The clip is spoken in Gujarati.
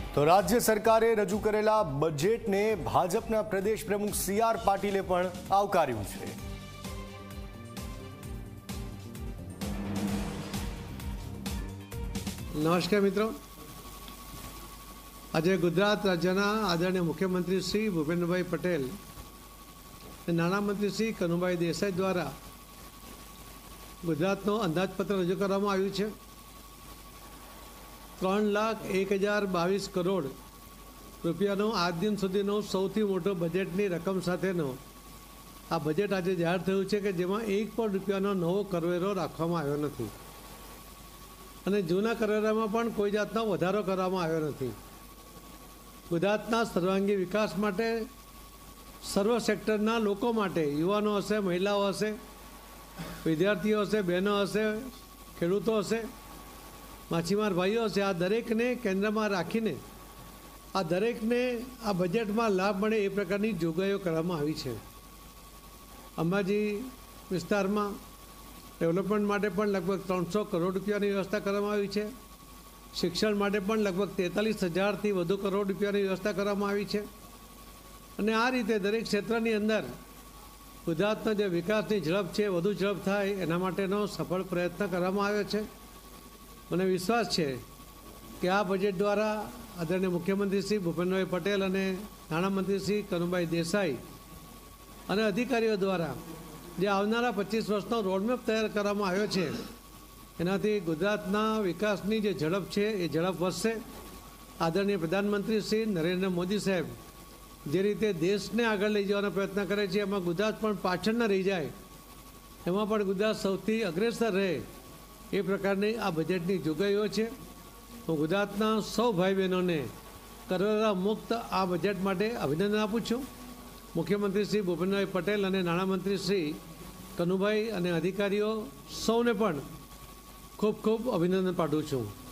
તો રાજ્ય સરકારે રજૂ કરેલા બજેટને ભાજપના પ્રદેશ પ્રમુખ સી.આર. પાટીલે પણ આવકાર્યું છે. નમસ્કાર મિત્રો, આજે ગુજરાત રાજ્યના આદરણીય મુખ્યમંત્રી શ્રી ભૂપેન્દ્રભાઈ પટેલ અને નાણામંત્રી શ્રી કનુભાઈ દેસાઈ દ્વારા ગુજરાતનો અંદાજપત્ર રજૂ કરવામાં આવ્યું છે. 3,01,022 કરોડ રૂપિયાનો આજ દિન સુધીનો સૌથી મોટો બજેટની રકમ સાથેનો આ બજેટ આજે જાહેર થયું છે કે જેમાં એક પણ રૂપિયાનો નવો કરવેરો રાખવામાં આવ્યો નથી અને જૂના કરવેરામાં પણ કોઈ જાતનો વધારો કરવામાં આવ્યો નથી. ગુજરાતના સર્વાંગી વિકાસ માટે સર્વ સેક્ટરના લોકો માટે, યુવાનો હશે, મહિલાઓ હશે, વિદ્યાર્થીઓ હશે, બહેનો હશે, ખેડૂતો હશે, માછીમાર ભાઈઓ હશે, આ દરેકને કેન્દ્રમાં રાખીને આ દરેકને આ બજેટમાં લાભ મળે એ પ્રકારની જોગવાઈઓ કરવામાં આવી છે. અંબાજી વિસ્તારમાં ડેવલપમેન્ટ માટે પણ લગભગ 300 કરોડ રૂપિયાની વ્યવસ્થા કરવામાં આવી છે. શિક્ષણ માટે પણ લગભગ 43,000થી વધુ કરોડ રૂપિયાની વ્યવસ્થા કરવામાં આવી છે. અને આ રીતે દરેક ક્ષેત્રની અંદર ગુજરાતનો જે વિકાસની ઝડપ છે વધુ ઝડપ થાય એના માટેનો સફળ પ્રયત્ન કરવામાં આવ્યો છે. મને વિશ્વાસ છે કે આ બજેટ દ્વારા આદરણીય મુખ્યમંત્રી શ્રી ભૂપેન્દ્રભાઈ પટેલ અને નાણામંત્રી શ્રી કનુભાઈ દેસાઈ અને અધિકારીઓ દ્વારા જે આવનારા 25 વર્ષનો રોડમેપ તૈયાર કરવામાં આવ્યો છે એનાથી ગુજરાતના વિકાસની જે ઝડપ છે એ ઝડપ વધશે. આદરણીય પ્રધાનમંત્રી શ્રી નરેન્દ્ર મોદી સાહેબ જે રીતે દેશને આગળ લઈ જવાનો પ્રયત્ન કરે છે એમાં ગુજરાત પણ પાછળ ન રહી જાય, એમાં પણ ગુજરાત સૌથી અગ્રેસર રહે એ પ્રકારની આ બજેટની જોગવાઈઓ છે. હું ગુજરાતના સૌ ભાઈ બહેનોને કરવેરા મુક્ત આ બજેટ માટે અભિનંદન આપું છું. મુખ્યમંત્રી શ્રી ભૂપેન્દ્રભાઈ પટેલ અને નાણામંત્રી શ્રી કનુભાઈ અને અધિકારીઓ સૌને પણ ખૂબ ખૂબ અભિનંદન પાઠવું છું.